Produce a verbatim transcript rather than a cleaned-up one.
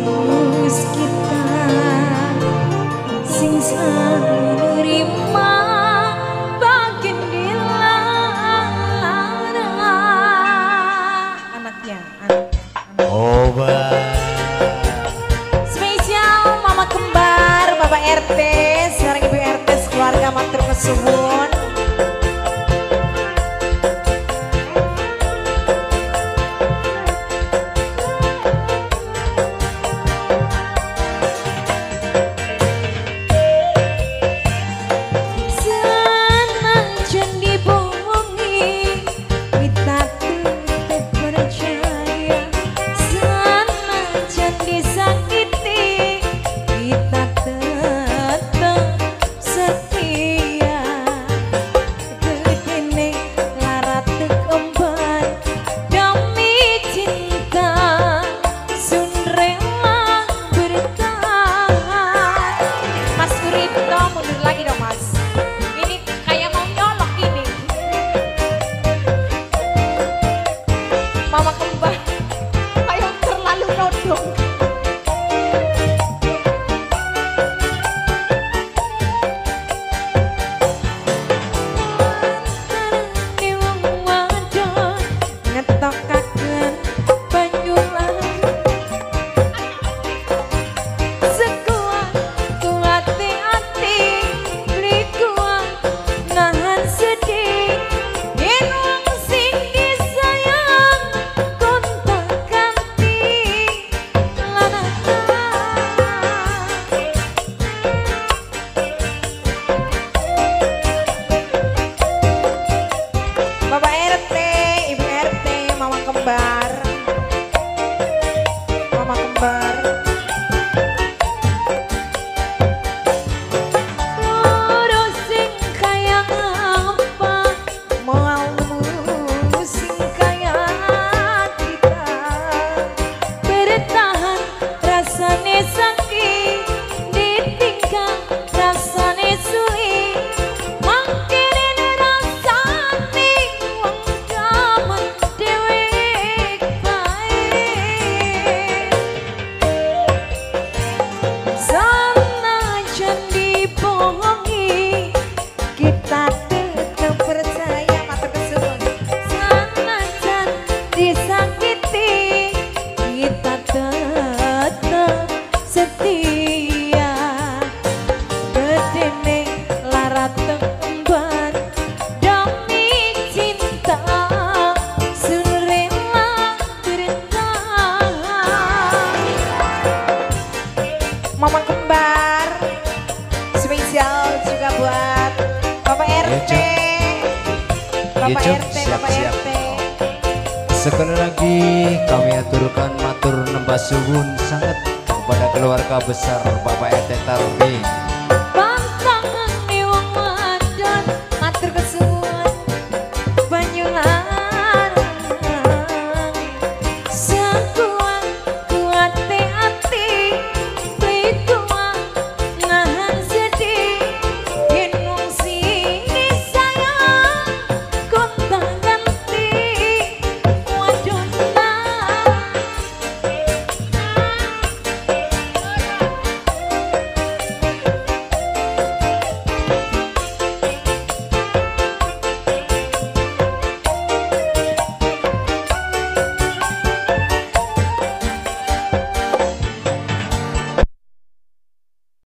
tulus kita sing selalu nerima bagian dilarang. Anaknya, anaknya. Obat. Spesial Mama Kembar, Bapak R T, sekarang Ibu R T sekeluarga matur kesuwun. Mama Kembar, ayo terlalu nodong. Ngetokaken banyulan sekuat kuat hati beli kuat nahan sedih yen wong sing disayang kontak ganti lanang. Bapak R T, Ibu R T, Mama Kembar, Mama Kembar. Loro sing kaya apa, moalmu sing kaya kita. Bertahan rasane sakit, ditinggal rasane sulit. Mangkene rasane wong jaman dewek bae. Sanajan dibohongi, kita tetap percaya matur kesuwun. Sanajan disakiti, kita tetap setia. Bedene larat kembar demi cinta sun rela bertahan. Mama Kembar, spesial juga buat Bapak R T, Bapak Cuk, R T, siap, Bapak siap. R T. Sekali lagi kami aturkan matur nembah suwun sangat kepada keluarga besar Bapak R T Tarbi.